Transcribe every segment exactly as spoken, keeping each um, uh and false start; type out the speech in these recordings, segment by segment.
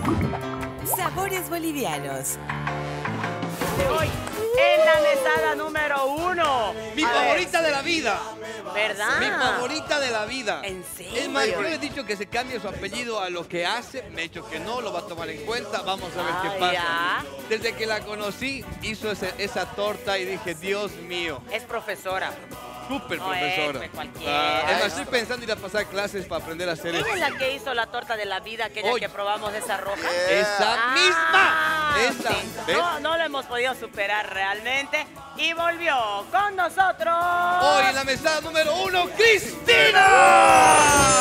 Sabores bolivianos. Hoy, en la mesada número uno. Mi A favorita ver. de la vida. ¿Verdad? Mi favorita de la vida. ¿En serio? Es más, yo le he dicho que se cambie su apellido a lo que hace. Me ha dicho que no, lo va a tomar en cuenta. Vamos a ver Ah, qué pasa. ya. Desde que la conocí, hizo ese- esa torta y dije, Dios mío. Es profesora. Súper No profesora. es cualquiera. Ah, es más, estoy pensando ir a pasar clases para aprender a hacer ¿Quién eso. es la que hizo la torta de la vida, aquella Oye. que probamos, esa roja? ¡Esa Ah, misma! Esa. sí. ¿Ves? No, no lo hemos podido superar realmente. Y volvió con nosotros. Hoy en la mesada número uno, ¡Cristina!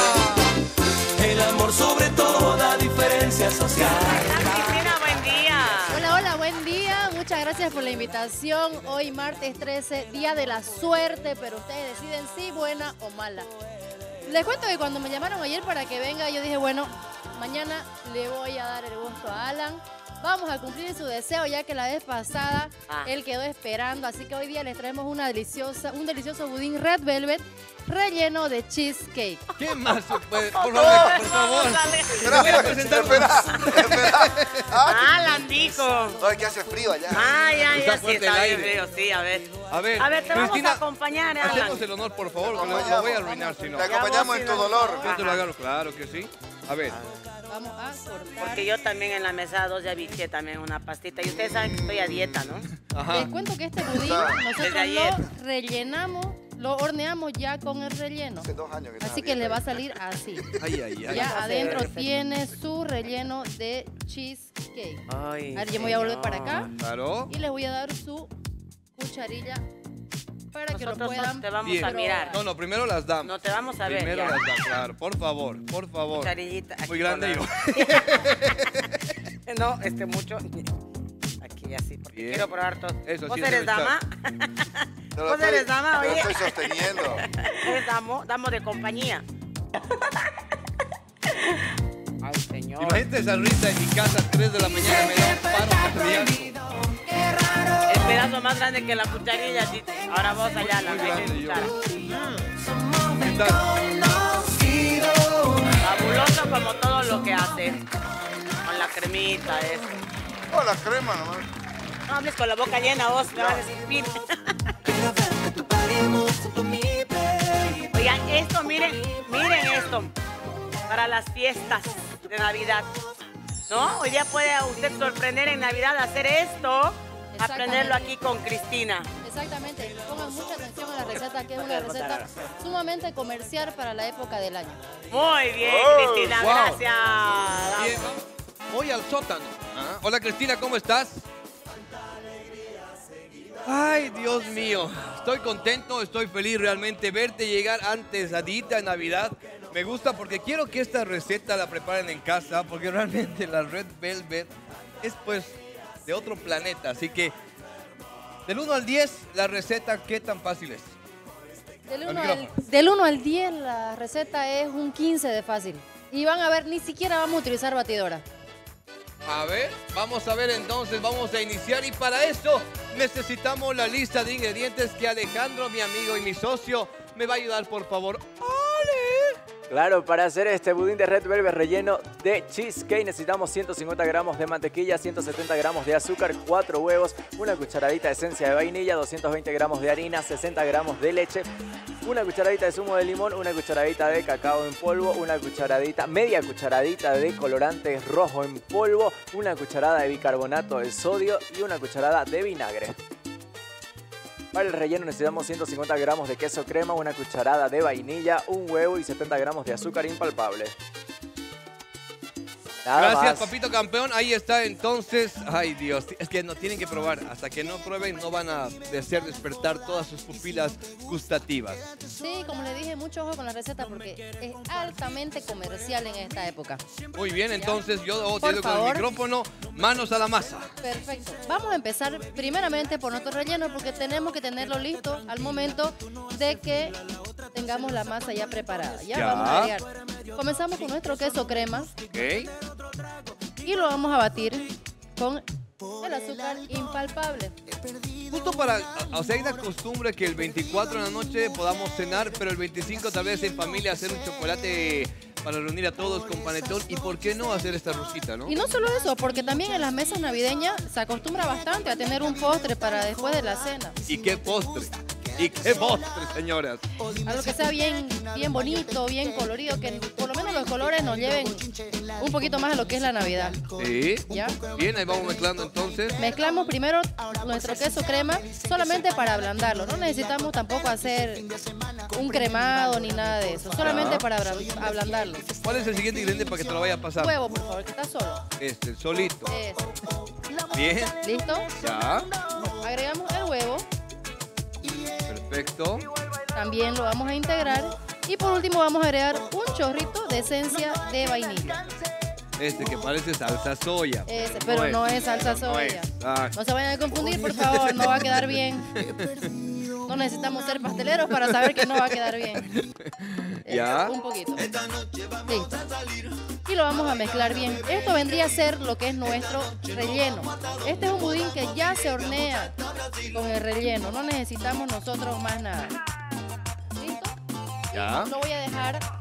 El amor sobre toda diferencia social. Cristina, buen día. Hola, hola, buen día. Muchas gracias por la invitación. Hoy martes trece, día de la suerte, pero ustedes deciden si buena o mala. Les cuento que cuando me llamaron ayer para que venga, yo dije, bueno, mañana le voy a dar el gusto a Alan. Vamos a cumplir su deseo, ya que la vez pasada Ah. él quedó esperando. Así que hoy día les traemos una deliciosa, un delicioso budín Red Velvet relleno de cheesecake. ¿Qué más? se puede? Por favor, por favor. Vamos a ver. Espera, Voy a presentar- espera, espera. Ah, Alan dijo. no, es que hace frío allá. Ah, ya, Está ya, sí, fuerte está el bien aire. frío, sí, a ver. A ver, A ver, te vamos Cristina, a acompañar, Alan. hacemos el honor, por favor, que lo, lo voy a arruinar si no. Te acompañamos Ya en vos tu sí, dolor. no. Yo te lo agarro, claro que sí. A ver, Vamos a cortar. Porque yo también en la mesa dos ya biché también una pastita. Y ustedes saben que estoy a dieta, ¿no? ajá. Les cuento que este budín Desde nosotros ayer. lo rellenamos, lo horneamos ya con el relleno. Hace dos años que estás Así a que le dieta. va a salir así. Ay, ay, ay. Ya adentro Perfecto. tiene su relleno de cheesecake. Ay, A ver, yo me voy a volver para acá Claro. y les voy a dar su cucharilla para que lo Nosotros no puedan te vamos Bien. a mirar. No, no, primero las damos. No te vamos a ver. Primero ya. las damos, claro. Por favor, por favor. Cucharillita. aquí Muy grande con yo. la- No, este mucho. Aquí así, porque Bien. quiero probar todo. Eso, ¿Vos sí, eres debe dama? Te lo Vos estoy- eres dama, te lo oye. estoy sosteniendo. Eres damo, damo de compañía. Ay, señor. Imagínate esa risa en mi casa a tres de la mañana, me da un paro cardíaco. El pedazo más grande que la cucharilla. sí. Ahora vos allá, la Muy media grande yo. cuchara. ¿Qué tal? Fabuloso como todo lo que hace. Con la cremita, eso. Oh, la crema nomás. No hables con la boca llena, vos me vas a decir pin. Oigan, esto, miren, miren esto. Para las fiestas de Navidad. ¿No? Hoy día puede usted sorprender en Navidad hacer esto. Aprenderlo aquí con Cristina. Exactamente, pongan mucha atención a la receta, que es una receta sumamente comercial para la época del año. Muy bien, Oh, Cristina, wow. gracias. Bien, vamos. Voy al sótano. Ah, Hola, Cristina, ¿cómo estás? Ay, Dios mío. Estoy contento, estoy feliz realmente verte llegar antes a Dita en Navidad. Me gusta porque quiero que esta receta la preparen en casa, porque realmente la Red Velvet es pues de otro planeta. Así que del uno al diez, la receta, ¿qué tan fácil es? Del Al uno al, micrófono. del uno al diez la receta es un quince de fácil. Y van a ver, ni siquiera vamos a utilizar batidora. A ver, vamos a ver entonces, vamos a iniciar y para eso necesitamos la lista de ingredientes que Alejandro, mi amigo y mi socio, me va a ayudar, por favor. ¡Ale! Claro, para hacer este budín de Red Velvet relleno de cheesecake necesitamos ciento cincuenta gramos de mantequilla, ciento setenta gramos de azúcar, cuatro huevos, una cucharadita de esencia de vainilla, doscientos veinte gramos de harina, sesenta gramos de leche, una cucharadita de zumo de limón, una cucharadita de cacao en polvo, una cucharadita, media cucharadita de colorante rojo en polvo, una cucharada de bicarbonato de sodio y una cucharada de vinagre. Para el relleno necesitamos ciento cincuenta gramos de queso crema, una cucharada de vainilla, un huevo y setenta gramos de azúcar impalpable. Nada Gracias, más. papito campeón. Ahí está entonces. Ay, Dios. Es que no tienen que probar. Hasta que no prueben, no van a desear despertar todas sus pupilas gustativas. Sí, como les dije, mucho ojo con la receta porque es altamente comercial en esta época. Muy bien, entonces yo oh, Por te doy con el favor. micrófono. Manos a la masa. Perfecto. Vamos a empezar primeramente por nuestro relleno porque tenemos que tenerlo listo al momento de que tengamos la masa ya preparada. Ya, Ya. vamos a agregar. Comenzamos con nuestro queso crema ¿Ok? y lo vamos a batir con el azúcar impalpable. Justo para, o sea, hay una costumbre que el veinticuatro de la noche podamos cenar, pero el veinticinco tal vez en familia hacer un chocolate para reunir a todos con panetón y por qué no hacer esta rosita, ¿no? Y no solo eso, porque también en las mesas navideñas se acostumbra bastante a tener un postre para después de la cena. ¿Y qué postre? ¿Y qué postre, señoras? Algo que sea bien, bien bonito, bien colorido, que por lo menos los colores nos lleven un poquito más a lo que es la Navidad. Sí. ¿Ya? Bien, ahí vamos mezclando entonces. Mezclamos primero nuestro queso crema solamente para ablandarlo. No necesitamos tampoco hacer un cremado ni nada de eso. Solamente para ablandarlo. ¿Cuál es el siguiente ingrediente para que te lo vaya a pasar? Huevo, por favor, que está solo. Este, solito. Eso. Bien. ¿Listo? Ya. Agregamos el huevo. Perfecto. También lo vamos a integrar. Y por último vamos a agregar un chorrito de esencia de vainilla. Este que parece salsa soya. Ese, pero no es salsa no es. soya. Ah. No se vayan a confundir, por favor, no va a quedar bien. No necesitamos ser pasteleros para saber que no va a quedar bien. Ya. Un poquito. Listo. Y lo vamos a mezclar bien. Esto vendría a ser lo que es nuestro relleno. Este es un budín que ya se hornea con el relleno. No necesitamos nosotros más nada. ¿Listo? Ya. Lo voy a dejar aquí.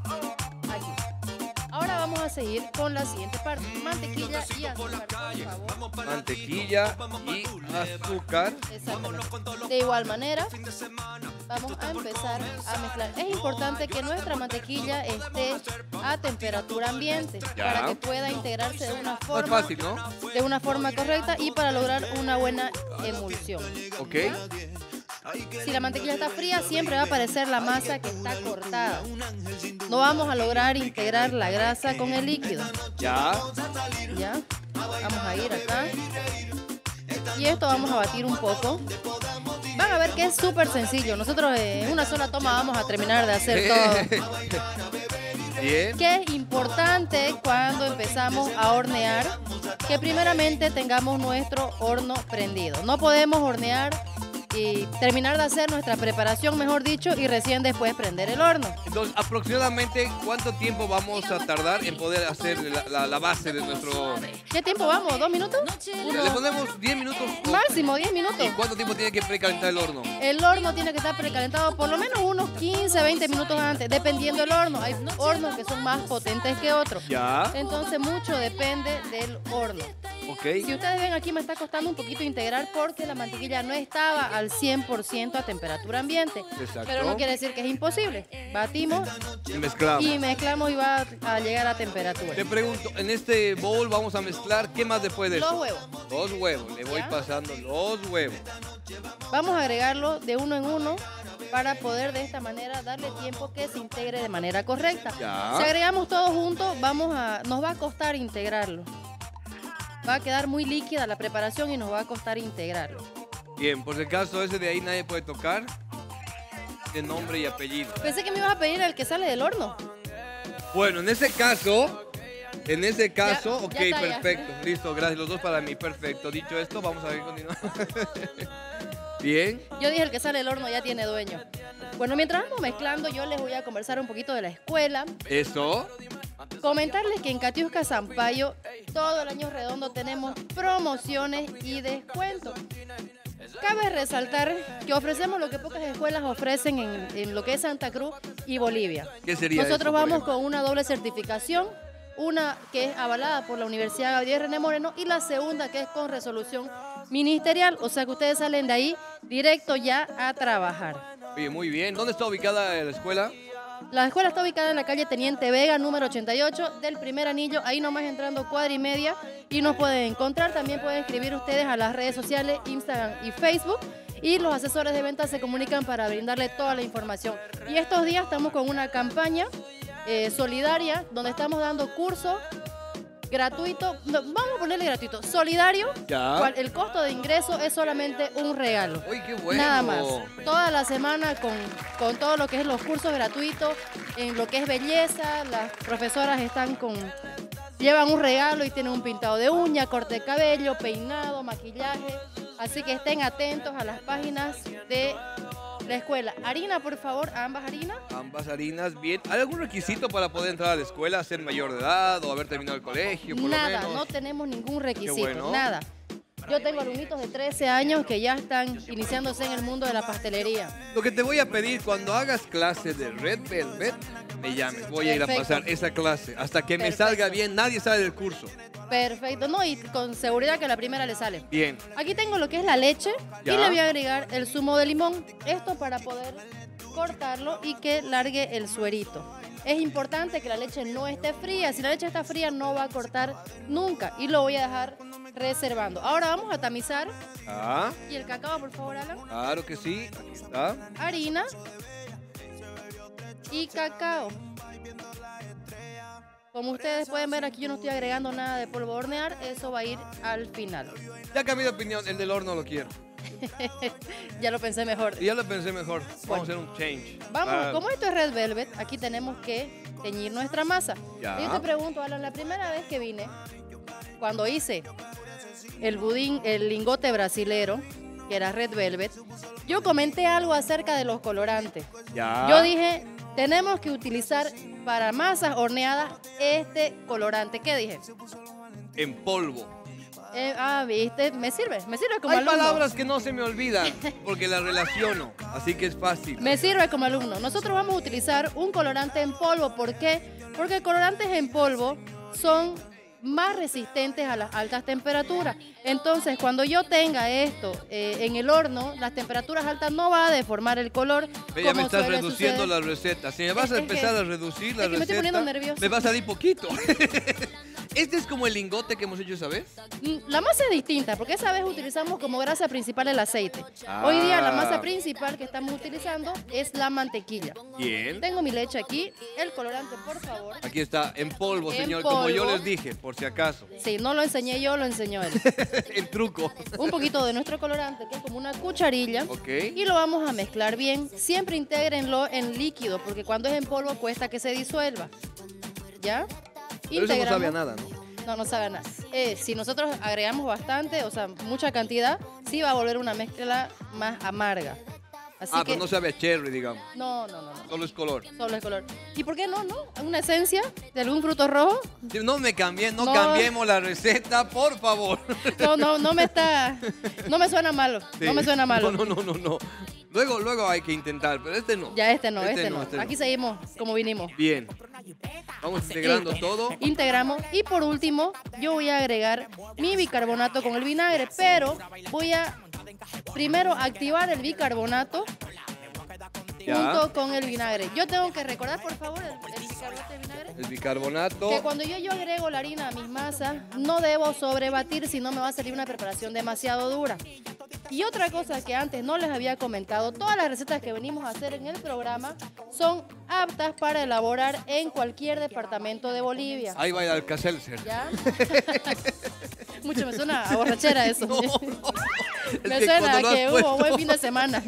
Ahora vamos a seguir con la siguiente parte. Mantequilla y azúcar, por favor. Mantequilla y azúcar. Exactamente. De igual manera, vamos a empezar a mezclar. Es importante que nuestra mantequilla esté a temperatura ambiente Ya. para que pueda integrarse de una No es forma, fácil, ¿no? de una forma correcta y para lograr una buena emulsión. Ok. Si la mantequilla está fría, siempre va a aparecer la masa que está cortada. No vamos a lograr integrar la grasa con el líquido. Ya. ¿Ya? Vamos a ir acá. Y esto vamos a batir un poco. Van a ver que es súper sencillo. Nosotros en una sola toma vamos a terminar de hacer todo. Bien. Que es importante cuando empezamos a hornear, que primeramente tengamos nuestro horno prendido. No podemos hornear y terminar de hacer nuestra preparación, mejor dicho, y recién después prender el horno. Entonces, aproximadamente, ¿cuánto tiempo vamos a tardar en poder hacer la, la- la base de nuestro... ¿Qué tiempo vamos? ¿Dos minutos? Uno. Le ponemos diez minutos. Máximo diez minutos. ¿Y cuánto tiempo tiene que precalentar el horno? El horno tiene que estar precalentado por lo menos unos quince, veinte minutos antes, dependiendo del horno. Hay hornos que son más potentes que otros. Ya. Entonces mucho depende del horno. Ok. Si ustedes ven aquí me está costando un poquito integrar porque la mantequilla no estaba al cien por ciento a temperatura ambiente. Exacto. Pero no quiere decir que es imposible. Batimos Y mezclamos. y mezclamos y va a llegar a temperatura. Te pregunto, en este bowl vamos a mezclar, ¿qué más después de eso? Los huevos. Los huevos. Le voy ¿Ya? pasando los huevos. Vamos a agregarlo de uno en uno para poder de esta manera darle tiempo que se integre de manera correcta. Ya. Si agregamos todo junto, vamos a, nos va a costar integrarlo. Va a quedar muy líquida la preparación y nos va a costar integrarlo. Bien, por si acaso ese de ahí nadie puede tocar. De nombre y apellido. Pensé que me ibas a pedir el que sale del horno. Bueno, en ese caso, en ese caso, Ya- ok, ya está, ya. perfecto. Listo, gracias. Los dos para mí, perfecto. Dicho esto, vamos a ver continuar. Bien. Yo dije el que sale del horno ya tiene dueño. Bueno, mientras vamos mezclando, yo les voy a conversar un poquito de la escuela. Eso. Comentarles que en Catiusca Sampaio todo el año redondo tenemos promociones y descuentos. Cabe resaltar que ofrecemos lo que pocas escuelas ofrecen en, en lo que es Santa Cruz y Bolivia. ¿Qué sería Nosotros eso, por vamos ejemplo? con una doble certificación, una que es avalada por la Universidad Gabriel René Moreno y la segunda que es con resolución ministerial, o sea que ustedes salen de ahí directo ya a trabajar. Oye, muy bien. ¿Dónde está ubicada la escuela? La escuela está ubicada en la calle Teniente Vega, número ochenta y ocho, del primer anillo, ahí nomás entrando cuadra y media, y nos pueden encontrar. También pueden escribir ustedes a las redes sociales, Instagram y Facebook, y los asesores de ventas se comunican para brindarle toda la información. Y estos días estamos con una campaña eh, solidaria, donde estamos dando cursos gratuito, no, vamos a ponerle gratuito, solidario, Ya. cual el costo de ingreso es solamente un regalo. Uy, qué bueno. Nada más. Toda la semana con, con todo lo que es los cursos gratuitos, en lo que es belleza, las profesoras están con, llevan un regalo y tienen un pintado de uña, corte de cabello, peinado, maquillaje. Así que estén atentos a las páginas de la escuela. Harina, por favor, ambas harinas. Ambas harinas, bien. ¿Hay algún requisito para poder entrar a la escuela, ser mayor de edad o haber terminado el colegio, por Nada, lo menos? no tenemos ningún requisito, bueno. nada. Yo tengo alumnitos de trece años que ya están iniciándose en el mundo de la pastelería. Lo que te voy a pedir, cuando hagas clase de Red Velvet, me llames. Voy a ir a Perfecto. pasar esa clase. Hasta que me Perfecto. salga bien, nadie sale del curso. Perfecto, no, y con seguridad que la primera le sale. Bien. Aquí tengo lo que es la leche Ya. y le voy a agregar el zumo de limón. Esto para poder cortarlo y que largue el suerito. Es importante que la leche no esté fría. Si la leche está fría no va a cortar nunca y lo voy a dejar reservando. Ahora vamos a tamizar. Ah, Y el cacao, por favor, Alan. claro que sí. Aquí está. Harina y cacao. Como ustedes pueden ver, aquí yo no estoy agregando nada de polvo de hornear. Eso va a ir al final. Ya cambié de opinión. El del horno lo quiero. Ya lo pensé mejor. Y ya lo pensé mejor. Vamos Bueno. a hacer un change. Vamos, Claro. como esto es Red Velvet, aquí tenemos que teñir nuestra masa. Ya. Yo te pregunto, Alan, la primera vez que vine, cuando hice el budín, el lingote brasilero, que era Red Velvet, yo comenté algo acerca de los colorantes. Ya. Yo dije, tenemos que utilizar para masas horneadas este colorante. ¿Qué dije? En polvo. Eh, ah, viste, me sirve, me sirve como Hay alumno. palabras que no se me olvidan porque las relaciono. Así que es fácil. Me sirve como alumno. Nosotros vamos a utilizar un colorante en polvo. ¿Por qué? Porque colorantes en polvo son más resistentes a las altas temperaturas. Entonces, cuando yo tenga esto eh, en el horno, las temperaturas altas no va a deformar el color. Ve, ya me como estás suele reduciendo suceder. la receta. Si me vas a Es- es empezar que- a reducir la es que me estoy receta, poniendo nerviosa. me va a salir poquito. Este es como el lingote que hemos hecho esa vez. Mm, La masa es distinta, porque esa vez utilizamos como grasa principal el aceite. Ah. Hoy día la masa principal que estamos utilizando es la mantequilla. Bien. Tengo mi leche aquí, el colorante, por favor. Aquí está, en polvo, En señor, como yo polvo. les dije, por si acaso. Sí, no lo enseñé yo, lo enseñó él. El truco. Un poquito de nuestro colorante, que es como una cucharilla. Ok. Y lo vamos a mezclar bien. Siempre intégrenlo en líquido, porque cuando es en polvo cuesta que se disuelva. ¿Ya? Pero eso no sabe a nada, ¿no? No, no sabe a nada. Eh, si nosotros agregamos bastante, o sea, mucha cantidad, sí va a volver una mezcla más amarga. Así Ah, que... pero no sabe a cherry, digamos. No, no, no, no. Solo es color. Solo es color. ¿Y por qué no, no? ¿Una esencia de algún fruto rojo? Sí, No me cambien, no, No. cambiemos la receta, por favor. No, no, no me está... No me suena malo. Sí. No me suena malo. No, no, no, no, no. Luego, luego hay que intentar, pero este no. Ya este no, este, no. este no. Aquí seguimos como vinimos. Bien. Vamos integrando Listo. todo. Integramos. Y por último, yo voy a agregar mi bicarbonato con el vinagre, pero voy a primero activar el bicarbonato Ya. junto con el vinagre. Yo tengo que recordar, por favor, el, el bicarbonato de vinagre. El bicarbonato. Que cuando yo, yo agrego la harina a mis masas, no debo sobrebatir, si no me va a salir una preparación demasiado dura. Y otra cosa que antes no les había comentado, todas las recetas que venimos a hacer en el programa son aptas para elaborar en cualquier departamento de Bolivia. Ahí va el Alcacelser. ¿Ya? Mucho me suena a borrachera eso. No, no. Es Me que suena cuando a lo has que hubo puesto- buen fin de semana.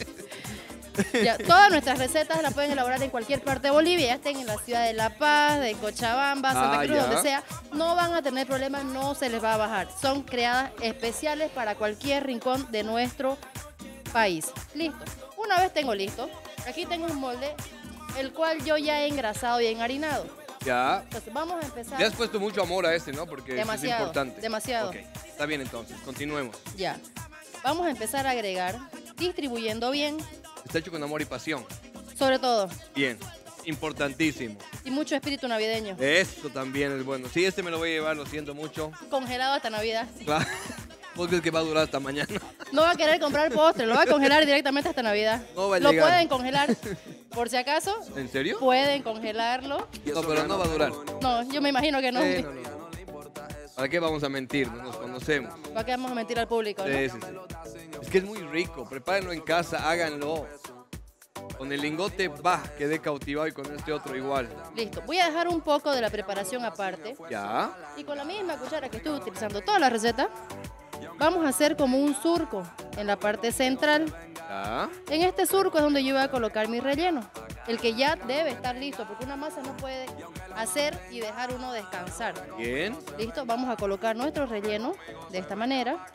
Ya, todas nuestras recetas las pueden elaborar en cualquier parte de Bolivia, ya estén en la ciudad de La Paz, de Cochabamba, Santa Ah, Cruz, ya. donde sea, no van a tener problemas, no se les va a bajar. Son creadas especiales para cualquier rincón de nuestro país. Listo. Una vez tengo listo, aquí tengo un molde, el cual yo ya he engrasado y enharinado. Ya. Entonces vamos a empezar. Le has puesto mucho amor a este, ¿no? Porque eso es Demasiado, importante. demasiado. Ok, está bien entonces, continuemos. Ya. Vamos a empezar a agregar, distribuyendo bien, Está hecho con amor y pasión. sobre todo, Bien, importantísimo. y mucho espíritu navideño. Esto también es bueno. Sí, este me lo voy a llevar, lo siento mucho. Congelado hasta Navidad. Claro, porque es que va a durar hasta mañana. No va a querer comprar postre, lo va a congelar directamente hasta Navidad. No va a lo llegar. pueden congelar, por si acaso, ¿En serio? pueden congelarlo. No, pero no va a durar. No, yo me imagino que no. Sí, no, no, no. ¿Para qué vamos a mentir? No nos conocemos. ¿Para qué vamos a mentir al público? ¿no? Sí, sí, sí. Es que es muy rico. Prepárenlo en casa, háganlo. Con el lingote, va, quedé cautivado y con este otro igual. Listo. Voy a dejar un poco de la preparación aparte. Ya. Y con la misma cuchara que estoy utilizando toda la receta, vamos a hacer como un surco en la parte central. Ya. En este surco es donde yo voy a colocar mi relleno, el que ya debe estar listo, porque una masa no puede hacer y dejar uno descansar. Bien. Listo, vamos a colocar nuestro relleno de esta manera,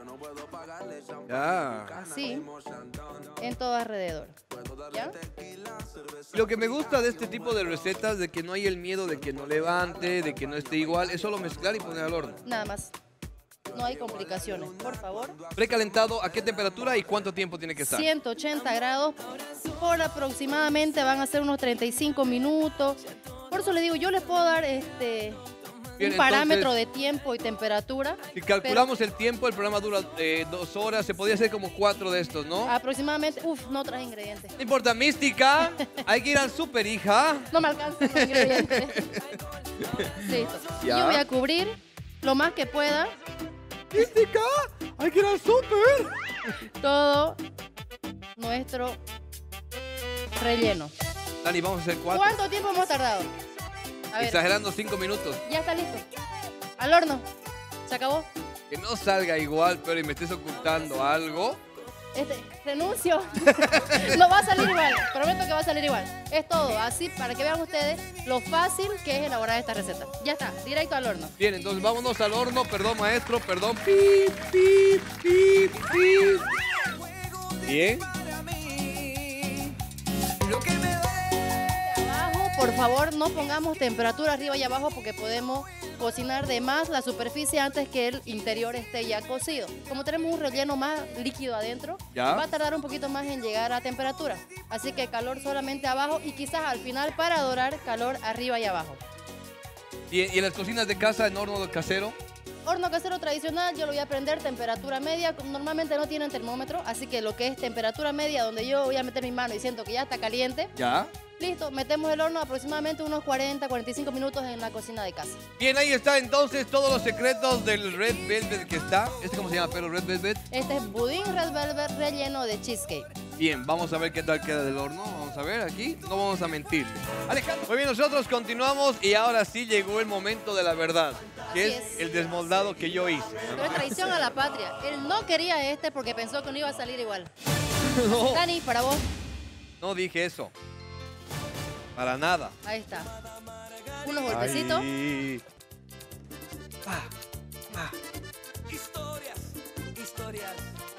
Ya. así, en todo alrededor. ¿Ya? Lo que me gusta de este tipo de recetas de que no hay el miedo de que no levante, de que no esté igual, es solo mezclar y poner al horno. Nada más. no hay complicaciones. Por favor. Precalentado, ¿a qué temperatura y cuánto tiempo tiene que estar? ciento ochenta grados por aproximadamente van a ser unos treinta y cinco minutos. Por eso le digo, yo les puedo dar este Bien, un parámetro entonces, de tiempo y temperatura. Si calculamos el tiempo, el programa dura eh, dos horas, se podría hacer como cuatro de estos, ¿no? Aproximadamente, uf, no traje ingredientes. No importa, mística, hay que ir al súper, hija. No me alcanzan los ingredientes. Listo. Ya. Yo voy a cubrir lo más que pueda Mística, hay que ir al súper. todo nuestro relleno. Dani, vamos a hacer cuatro. ¿Cuánto tiempo hemos tardado? A ver, Exagerando cinco minutos. ya está listo. Al horno. Se acabó. Que no salga igual, pero y me estés ocultando algo. Este, renuncio. No va a salir igual. Prometo que va a salir igual. Es todo. Así para que vean ustedes lo fácil que es elaborar esta receta. Ya está. Directo al horno. Bien, entonces vámonos al horno. Perdón, maestro, perdón. Pip, pip, pip, pip. Bien. Abajo, por favor, no pongamos temperatura arriba y abajo porque podemos cocinar de más la superficie antes que el interior esté ya cocido. Como tenemos un relleno más líquido adentro, Ya. va a tardar un poquito más en llegar a temperatura. Así que calor solamente abajo y quizás al final para dorar calor arriba y abajo. Bien, y en las cocinas de casa, en horno casero. Horno casero tradicional, yo lo voy a prender temperatura media. Normalmente no tienen termómetro, así que lo que es temperatura media, donde yo voy a meter mi mano y siento que ya está caliente, Ya. listo, metemos el horno aproximadamente unos cuarenta, cuarenta y cinco minutos en la cocina de casa. Bien, ahí está entonces todos los secretos del Red Velvet que está. ¿Este cómo se llama, pero Red Velvet? Este es budín red velvet relleno de cheesecake. Bien, vamos a ver qué tal queda del horno. Vamos a ver aquí. No vamos a mentir. Alejandro. Muy bien, nosotros continuamos y ahora sí llegó el momento de la verdad, que Así es, es. el desmoldado que yo hice. Pero es traición a la patria. Él no quería este porque pensó que no iba a salir igual. No, Dani, para vos. no dije eso. Para nada. Ahí está. Unos golpecitos. Ay. Ah, ah. Historias, historias.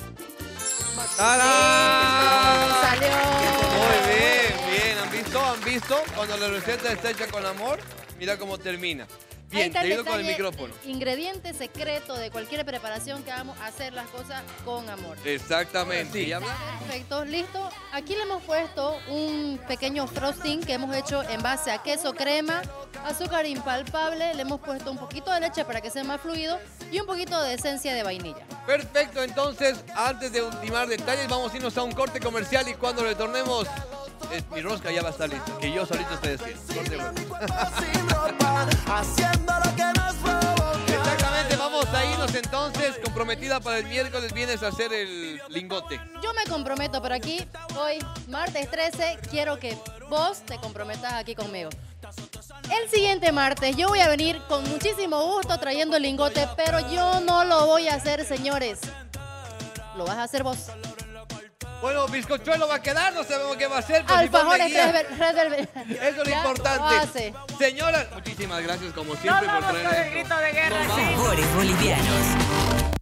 ¡Tarán! Salió. Muy bien, bien. ¿Han visto? ¿Han visto? Cuando la receta está hecha con amor, mira cómo termina. Ahí Bien, está te el ayudo con el detalle, micrófono. Ingrediente secreto de cualquier preparación que hagamos, hacer las cosas con amor. Exactamente. ¿Y habla? Perfecto, listo. Aquí le hemos puesto un pequeño frosting que hemos hecho en base a queso crema, azúcar impalpable, le hemos puesto un poquito de leche para que sea más fluido y un poquito de esencia de vainilla. Perfecto, entonces, antes de ultimar detalles, vamos a irnos a un corte comercial y cuando retornemos, eh, mi rosca ya va a estar lista, que yo solito estoy haciendo. Corte, bueno. Sin ropa, haciendo lo que nos provoca. Exactamente, vamos a irnos entonces, comprometida para el miércoles, vienes a hacer el lingote. Yo me comprometo, pero aquí, hoy, martes trece, quiero que vos te comprometas aquí conmigo. El siguiente martes yo voy a venir con muchísimo gusto trayendo el lingote, pero yo no lo voy a hacer, señores. Lo vas a hacer vos. Bueno, bizcochuelo va a quedar, no sabemos qué va a hacer. pero si vos me Alfajores guías, Red Vel- Red Velvet. eso es lo Ya, importante. lo hace. Señoras, muchísimas gracias como Nos siempre por vamos con traer el grito de guerra, Nos sí. vamos. Sabores bolivianos.